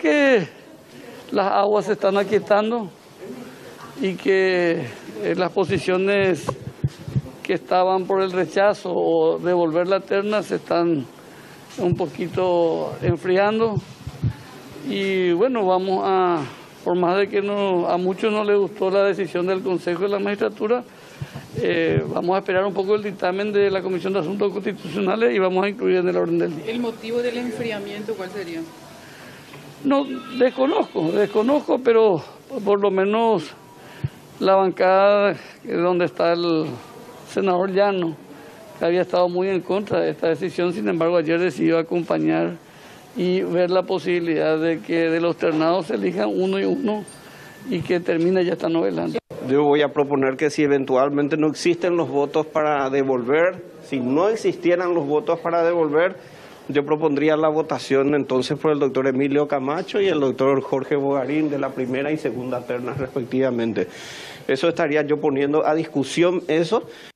que las aguas se están aquietando y que las posiciones que estaban por el rechazo o devolver la terna se están un poquito enfriando. Y bueno, por más de que a muchos no les gustó la decisión del Consejo de la Magistratura, vamos a esperar un poco el dictamen de la Comisión de Asuntos Constitucionales y vamos a incluir en el orden del día. ¿El motivo del enfriamiento cuál sería? No, desconozco, pero por lo menos la bancada donde está el senador Llano, que había estado muy en contra de esta decisión, sin embargo ayer decidió acompañar y ver la posibilidad de que de los ternados se elijan uno y uno y que termine ya esta novela. Yo voy a proponer que si eventualmente no existen los votos para devolver, si no existieran los votos para devolver, yo propondría la votación entonces por el doctor Emilio Camacho y el doctor Jorge Bogarín de la primera y segunda terna respectivamente. Eso estaría yo poniendo a discusión eso.